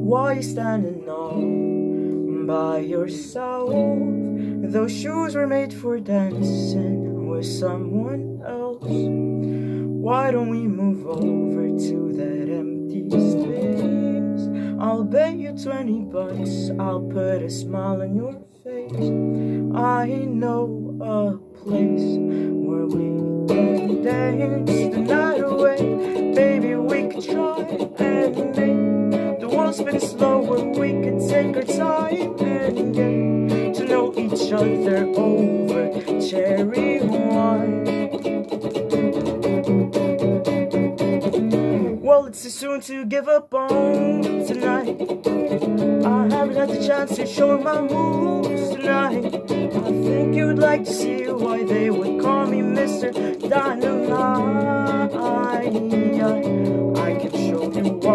Why you standing all by yourself? Those shoes were made for dancing with someone else. Why don't we move over to that empty space? I'll bet you $20, I'll put a smile on your face. I know a place where we can dance the night away. Baby, we could try and make the world spin slower. We could take our time and get to know each other over cherry wine. Well, it's too soon to give up on tonight. I haven't had the chance to show my moves tonight. I think you would like to see why they would call me Mr. Dynamite. I can show you why.